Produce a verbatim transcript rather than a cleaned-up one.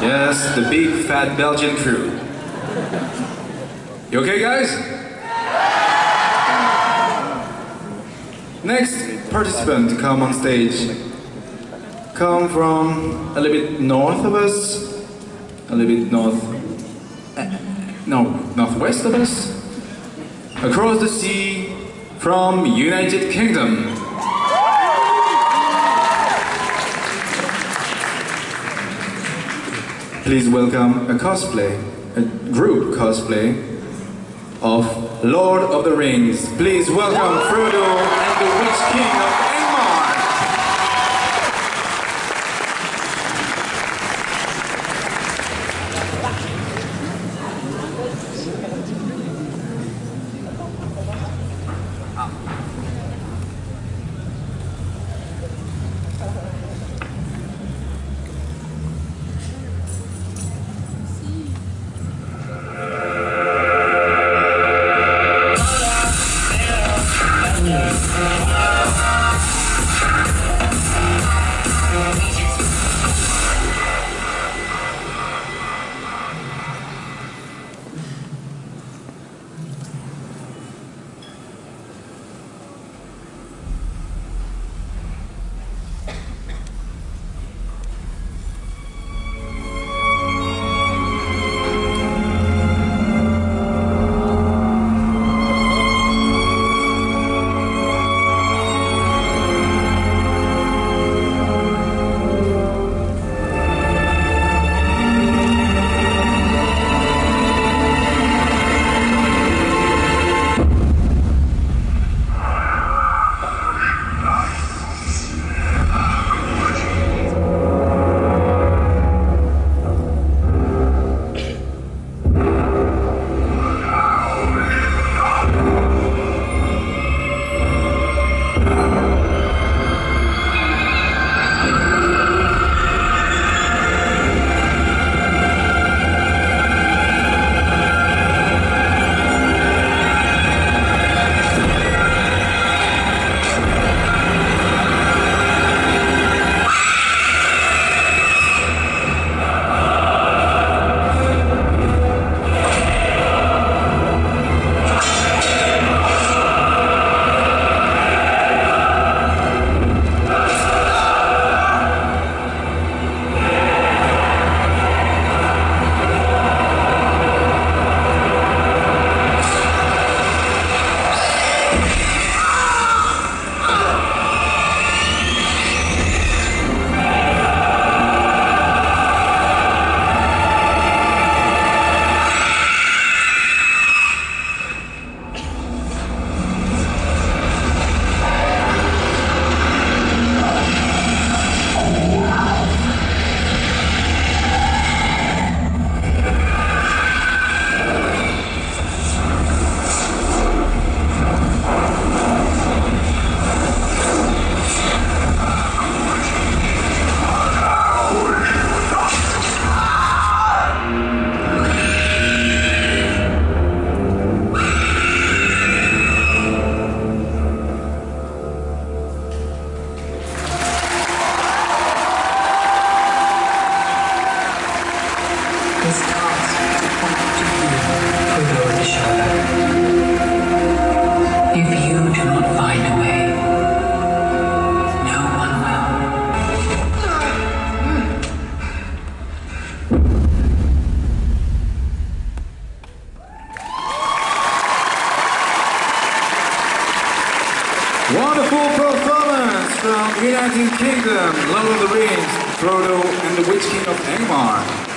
Yes, the big fat Belgian crew. You okay, guys? Next participant to come on stage come from a little bit north of us, a little bit north, uh, no, northwest of us, across the sea from United Kingdom. Please welcome a cosplay, a group cosplay of Lord of the Rings. Please welcome Frodo and the Witch King of Angmar. This task is appointed to you for your assurance. If you do not find a way, no one will. Wonderful performance from United Kingdom, Lord of the Rings, Frodo and the Witch King of Angmar.